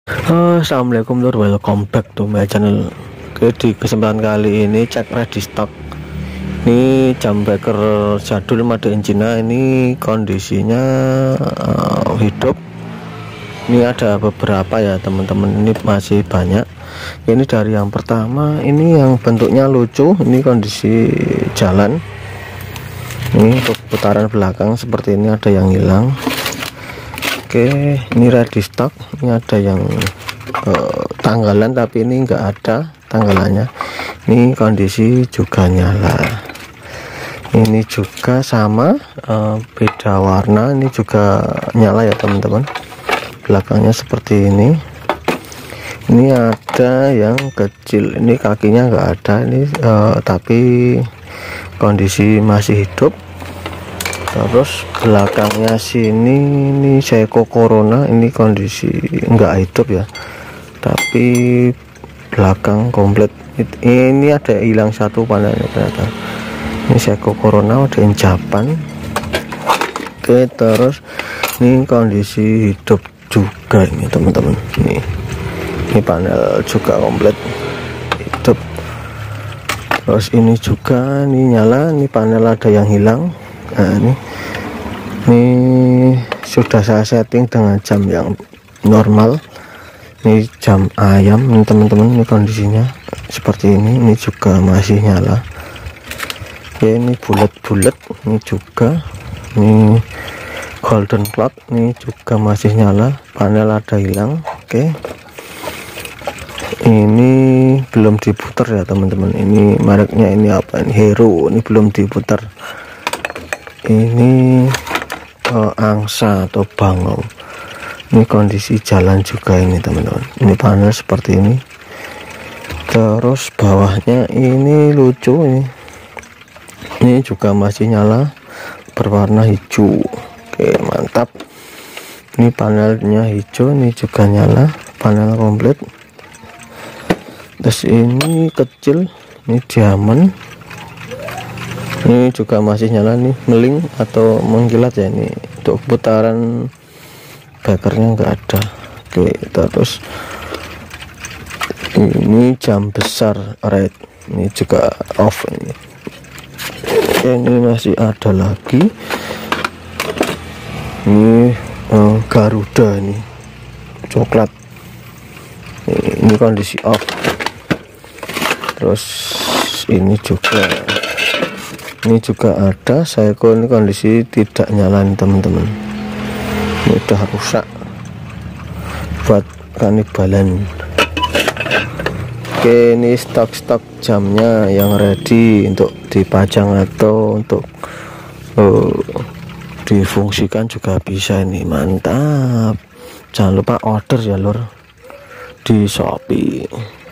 Assalamualaikum lur, welcome back to my channel. Oke, di kesempatan kali ini cek ready stock. Ini jam breaker jadul made in China, ini kondisinya hidup. Ini ada beberapa ya teman-teman, ini masih banyak. Ini dari yang pertama, ini yang bentuknya lucu, ini kondisi jalan. Ini untuk putaran belakang seperti ini, ada yang hilang. Oke, ini ready stock. Ini ada yang tanggalan tapi ini enggak ada tanggalannya. Ini kondisi juga nyala. Ini juga sama, beda warna. Ini juga nyala ya teman-teman. Belakangnya seperti ini. Ini ada yang kecil. Ini kakinya enggak ada. Ini tapi kondisi masih hidup. Terus belakangnya sini ini Seiko Corona, ini kondisi enggak hidup ya, tapi belakang komplit. Ini ada hilang satu panelnya ternyata. Ini Seiko Corona ada yang Japan. Oke, terus ini kondisi hidup juga ini teman-teman. Ini panel juga komplit hidup. Terus ini juga ini nyala, ini panel ada yang hilang. Nah, ini sudah saya setting dengan jam yang normal. Ini jam ayam ini teman-teman, ini kondisinya seperti ini juga masih nyala. Oke, ini bulat-bulat, ini juga ini golden clock, ini juga masih nyala, panel ada hilang. Oke, ini belum diputar ya teman-teman. Ini mereknya ini apa, ini Hero, ini belum diputar. Ini angsa atau bangau, ini kondisi jalan juga ini teman-teman. Ini panel seperti ini. Terus bawahnya ini lucu, ini juga masih nyala, berwarna hijau. Oke, mantap. Ini panelnya hijau, ini juga nyala, panel komplit. Terus ini kecil, ini diamond, ini juga masih nyala nih, meling atau mengkilat ya. Ini untuk putaran bakernya enggak ada. Oke, terus ini jam besar red, ini juga off ini. Oke, ini masih ada lagi. Ini Garuda, ini coklat. Ini kondisi off. Terus ini juga ada Seiko, ini kondisi tidak nyala nih teman-teman. Ini udah rusak buat kanibalan. Oke, ini stok-stok jamnya yang ready untuk dipajang atau untuk difungsikan juga bisa. Ini mantap. Jangan lupa order ya lur di Shopee.